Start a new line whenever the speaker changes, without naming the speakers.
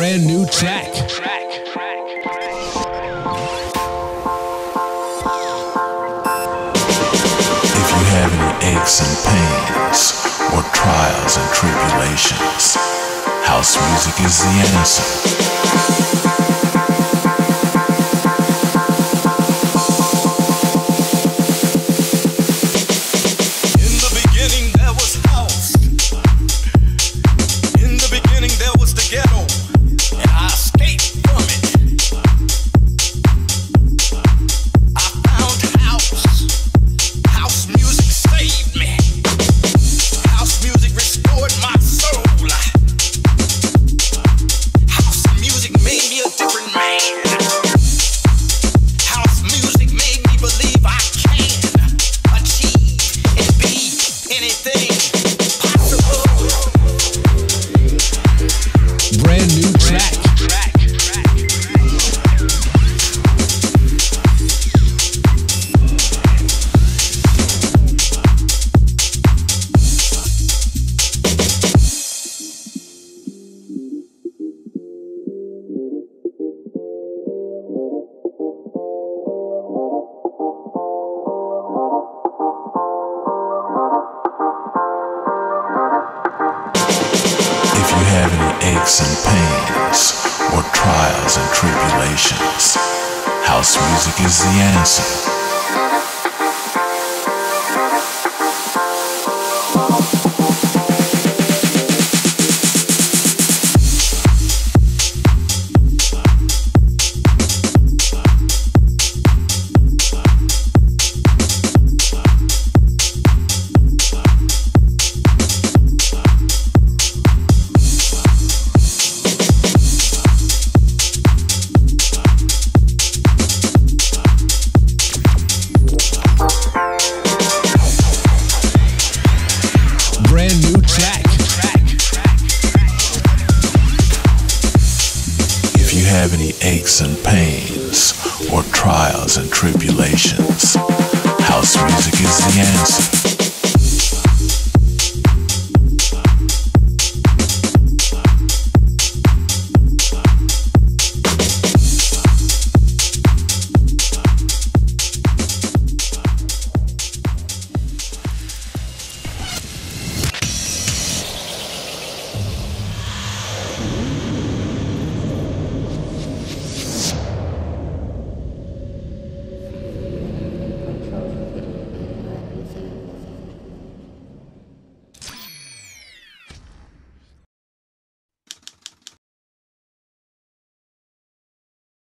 brand new track.
If you have any aches and pains or trials and tribulations, house music is the answer. Have any aches and pains or trials and tribulations, house music is the answer.
Brand new track.
If you have any aches and pains or trials and tribulations, house music is the answer.